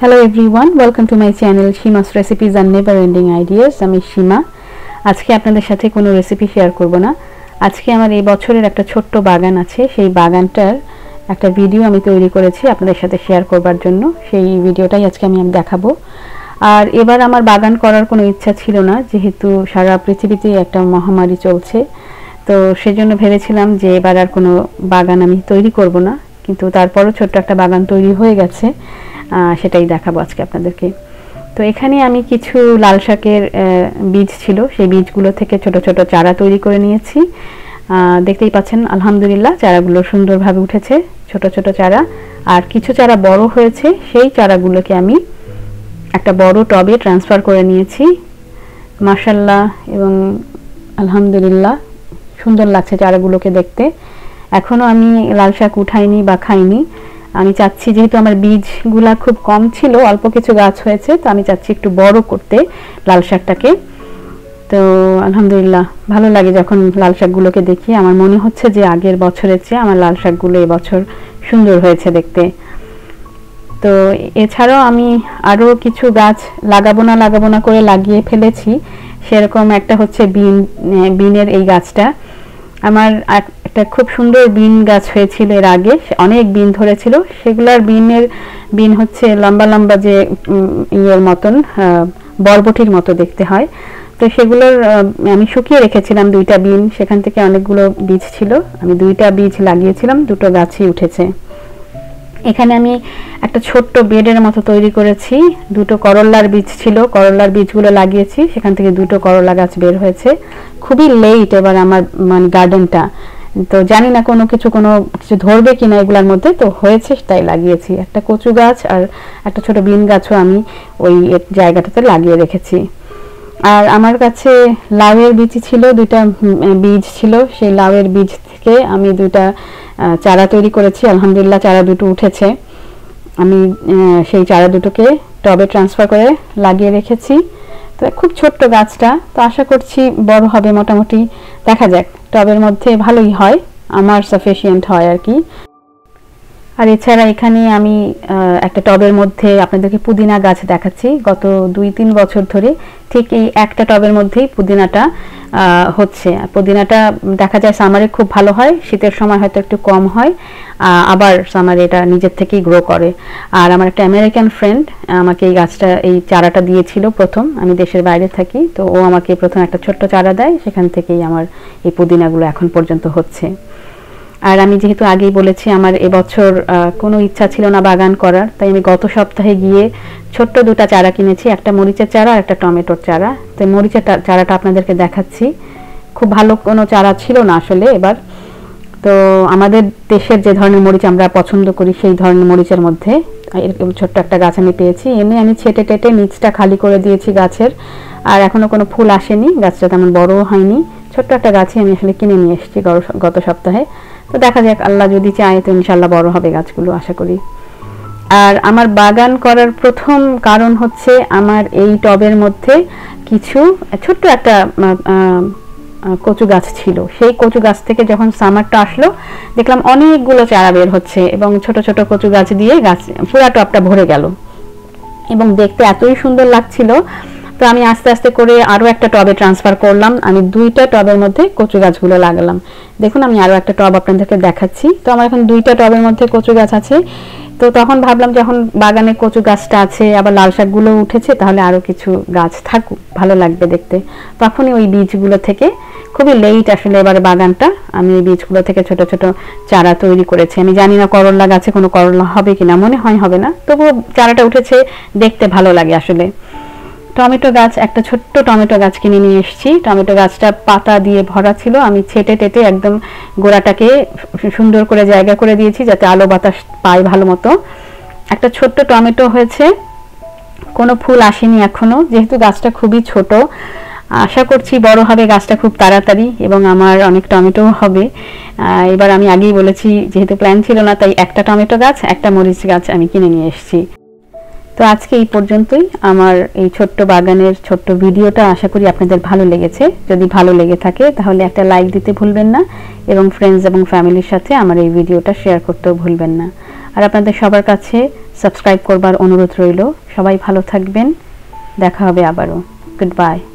Hello everyone, welcome to my channel Shima's Recipes and Never Ending Ideas. আমি সীমা। আজকে আপনাদের সাথে কোনো রেসিপি শেয়ার করব না। আজকে আমার এই বছরের একটা ছোট্ট বাগান আছে, সেই বাগানটার একটা ভিডিও আমি তৈরি করেছি আপনাদের সাথে শেয়ার করবার জন্য। সেই ভিডিওটাই আজকে আমি দেখাবো। আর এবার আমার বাগান করার কোনো ইচ্ছা ছিল না, যেহেতু সারা পৃথিবীতে একটা মহামারী চলছে। তো সেজন্য ভেবেছিলাম যে এবার আর কোনো বাগান আমি তৈরি করব না, কিন্তু তারপরও ছোট্ট একটা বাগান তৈরি হয়ে গেছে, সেটাই দেখাবো আজকে আপনাদেরকে। তো এখানে আমি কিছু লাল শাকের বীজ ছিল, সেই বীজগুলো থেকে ছোট ছোট চারা তৈরি করে নিয়েছি। দেখতেই পাচ্ছেন আলহামদুলিল্লাহ চারাগুলো সুন্দরভাবে উঠেছে, ছোট ছোট চারা। আর কিছু চারা বড় হয়েছে, সেই চারাগুলোকে আমি একটা বড় টবে ট্রান্সফার করে নিয়েছি। মাশাআল্লাহ এবং আলহামদুলিল্লাহ সুন্দর লাগছে চারাগুলোকে দেখতে। এখনো আমি লাল শাক উঠাইনি বা খাইনি। আমি চাচ্ছি, যেহেতু আমার বীজগুলা খুব কম ছিল, অল্প কিছু গাছ হয়েছে, তো আমি চাচ্ছি একটু বড় করতে লাল শাকটাকে। তো আলহামদুলিল্লাহ ভালো লাগে যখন লাল শাকগুলোকে দেখি। আমার মনে হচ্ছে যে আগের বছরের চেয়ে আমার লাল শাকগুলো এবছর সুন্দর হয়েছে দেখতে। তো এছাড়াও আমি আরও কিছু গাছ লাগাবো না করে লাগিয়ে ফেলেছি। সেরকম একটা হচ্ছে বিনের এই গাছটা। আমার একটা খুব সুন্দর বিন গাছ হয়েছিল এর আগে, অনেক বিন ধরেছিল। সেগুলার বিন হচ্ছে লম্বা লম্বা, যে ইয়ের মতন, বরবটির মতো দেখতে হয়। তো সেগুলোর আমি শুকিয়ে রেখেছিলাম দুইটা বিন, সেখান থেকে অনেকগুলো বীজ ছিল। আমি দুইটা বীজ লাগিয়েছিলাম, দুটো গাছই উঠেছে। এখানে আমি একটা ছোট্ট বেডের মতো তৈরি করেছি। দুটো করল্লার বীজ ছিল, করল্লার বীজগুলো লাগিয়েছি, সেখান থেকে দুটো করল্লা গাছ বের হয়েছে। খুবই লেট এবার আমার মানে গার্ডেনটা, তো জানি না কোনো কিছু ধরবে কিনা এগুলোর মধ্যে, তো হয়েছে তাই লাগিয়েছি। একটা কচু গাছ আর একটা ছোট বিন গাছও আমি ওই জায়গাটাতে লাগিয়ে রেখেছি। আর আমার কাছে লাউয়ের বীজ ছিল, দুইটা বীজ ছিল। সেই লাউয়ের বীজ থেকে আমি দুইটা চারা তৈরি করেছি। আলহামদুলিল্লাহ চারা দুটো উঠেছে। আমি সেই চারা দুটোকে টবে ট্রান্সফার করে লাগিয়ে রেখেছি। তো খুব ছোট্ট গাছটা, তো আশা করছি বড় হবে মোটামুটি, দেখা যাক। টবের মধ্যে ভালোই হয়, আমার সাফিসিয়েন্ট হয় আর কি। আর এছাড়া এখানে আমি একটা টবের মধ্যে আপনাদেরকে পুদিনা গাছ দেখাচ্ছি। গত 2-3 বছর ধরে ঠিক এই একটা টবের মধ্যেই পুদিনাটা হচ্ছে। পুদিনাটা দেখা যায় সামারে খুব ভালো হয়, শীতের সময় হয়তো একটু কম হয়, আবার সামারে এটা নিজের থেকেই গ্রো করে। আর আমার একটা আমেরিকান ফ্রেন্ড আমাকে এই গাছটা, এই চারাটা দিয়েছিল প্রথম। আমি দেশের বাইরে থাকি, তো ও আমাকে প্রথম একটা ছোট্ট চারা দেয়, সেখান থেকেই আমার এই পুদিনাগুলো এখন পর্যন্ত হচ্ছে। আর আমি যেহেতু আগেই বলেছি আমার এবছর কোনো ইচ্ছা ছিল না বাগান করার, তাই আমি গত সপ্তাহে গিয়ে ছোট্ট দুটো চারা কিনেছি, একটা মরিচের চারা আর একটা টমেটোর চারা। তো মরিচের চারাটা আপনাদেরকে দেখাচ্ছি। খুব ভালো কোনো চারা ছিল না আসলে এবার। তো আমাদের দেশের যে ধরনের মরিচ আমরা পছন্দ করি, সেই ধরনের মরিচের মধ্যে এরকম ছোট্ট একটা গাছ আমি পেয়েছি। এনে আমি ছেটে টেটে নিচটা খালি করে দিয়েছি গাছের। আর এখনো কোনো ফুল আসেনি, গাছটা তেমন বড়ও হয়নি। ছোট্ট একটা গাছই আমি আসলে কিনে নিয়ে এসেছি গত সপ্তাহে। তো দেখা যাক, আল্লাহ যদি চায় তো ইনশাল্লাহ বড় হবে গাছগুলো, আশা করি। আর আমার বাগান করার প্রথম কারণ হচ্ছে আমার এই টবের মধ্যে কিছু ছোট্ট একটা কচু গাছ ছিল। সেই কচু গাছ থেকে যখন সামারটা আসলো, দেখলাম অনেকগুলো চারা বের হচ্ছে এবং ছোট ছোট কচু গাছ দিয়ে গাছ পুরা টবটা ভরে গেল এবং দেখতে এতই সুন্দর লাগছিল। তো আমি আস্তে আস্তে করে আরও একটা টবে ট্রান্সফার করলাম। আমি দুইটা টবের মধ্যে কচু গাছগুলো লাগালাম। দেখুন আমি আরও একটা টব আপনাদেরকে দেখাচ্ছি। তো আমার এখন দুইটা টবের মধ্যে কচু গাছ আছে। তো তখন ভাবলাম যখন বাগানে কচু গাছটা আছে, আবার লাল শাকগুলো উঠেছে, তাহলে আরও কিছু গাছ থাকুক, ভালো লাগবে দেখতে। তখনই ওই বীজগুলো থেকে, খুবই লেট আসলে এবার বাগানটা, আমি এই বীজগুলো থেকে ছোট ছোট চারা তৈরি করেছি। আমি জানি না করল্লা গাছে কোনো করল্লা হবে কিনা, মনে হয় হবে না, তবুও চারাটা উঠেছে, দেখতে ভালো লাগে আসলে। টমেটো গাছ, একটা ছোট্ট টমেটো গাছ কিনে নিয়ে এসেছি। টমেটো গাছটা পাতা দিয়ে ভরা ছিল। আমি ছেটে টেটে একদম গোড়াটাকে সুন্দর করে জায়গা করে দিয়েছি, যাতে আলো বাতাস পায় ভালো মতো। একটা ছোট্ট টমেটো হয়েছে, কোনো ফুল আসেনি এখনো, যেহেতু গাছটা খুবই ছোট। আশা করছি বড় হবে গাছটা খুব তাড়াতাড়ি এবং আমার অনেক টমেটো হবে। এবার আমি আগেই বলেছি, যেহেতু প্ল্যান ছিল না, তাই একটা টমেটো গাছ, একটা মরিচ গাছ আমি কিনে নিয়ে এসেছি। তো আজকে এই পর্যন্তই আমার এই ছোট্ট বাগানের ছোট্ট ভিডিওটা। আশা করি আপনাদের ভালো লেগেছে। যদি ভালো লেগে থাকে তাহলে একটা লাইক দিতে ভুলবেন না এবং ফ্রেন্ডস এবং ফ্যামিলির সাথে আমার এই ভিডিওটা শেয়ার করতেও ভুলবেন না। আর আপনাদের সবার কাছে সাবস্ক্রাইব করবার অনুরোধ রইল। সবাই ভালো থাকবেন। দেখা হবে আবারও। Good by.